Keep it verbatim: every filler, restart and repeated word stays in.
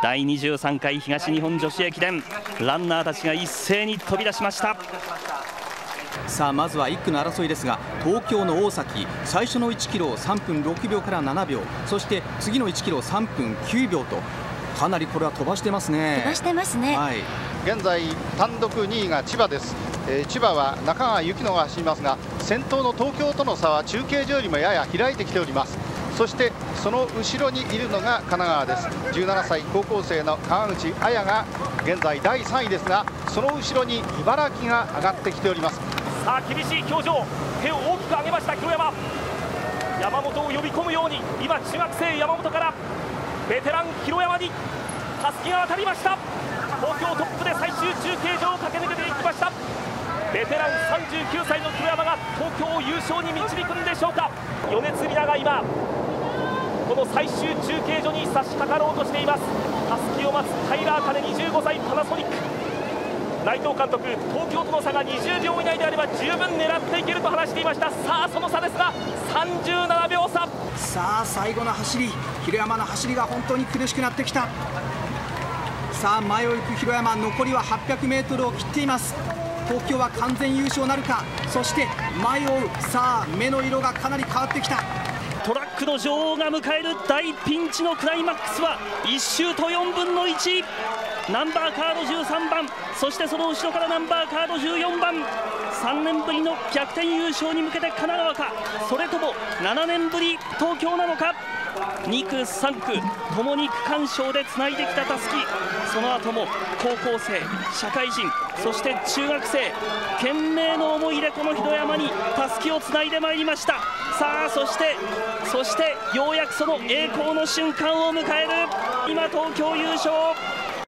だいにじゅうさんかい東日本女子駅伝、ランナーたちが一斉に飛び出しました。 さあまずはいっ区の争いですが、東京の大崎、最初のいちキロをさんぷんろくびょうからななびょう、そして次のいちキロをさんぷんきゅうびょうと、かなりこれは飛ばしてますね。 飛ばしてますね、 はい、 現在単独にいが千葉です。えー、千葉は中川幸乃が走りますが、先頭の東京との差は中継所よりもやや開いてきております。そしてその後ろにいるのが神奈川です。じゅうななさい高校生の川口綾が現在だいさんいですが、その後ろに茨城が上がってきております。 さあ厳しい表情、手を大きく上げました広山。山本を呼び込むように今中学生山本からベテラン広山にたすきが渡りました。東京トップで最終中継所を駆け抜けていきました。ベテランさんじゅうきゅうさいの広山が東京を優勝に導くんでしょうか。米津里奈が今この最終中継所に差し掛かろうとしています。たすきを待つタイラー・カネにじゅうごさいパナソニック。内藤監督、東京との差がにじゅうびょう以内であれば十分狙っていけると話していました。さあその差ですがさんじゅうななびょう差。 さあ最後の走り、広山の走りが本当に苦しくなってきた。さあ前を行く広山、残りははっぴゃくメートルを切っています。東京は完全優勝なるか。そして前を追う、さあ目の色がかなり変わってきた。 トラックの女王が迎える大ピンチのクライマックスはいっ周とよんぶんのいち。ナンバーカードじゅうさんばん、そしてその後ろからナンバーカードじゅうよんばん。さんねんぶりの逆転優勝に向けて神奈川か、それともななねんぶり東京なのか。に区さん区ともに区間賞でつないできたたすき、その後も高校生、社会人、そして中学生、懸命の思いでこの広山にたすきをつないでまいりました。さあそしてそしてようやくその栄光の瞬間を迎える。今東京優勝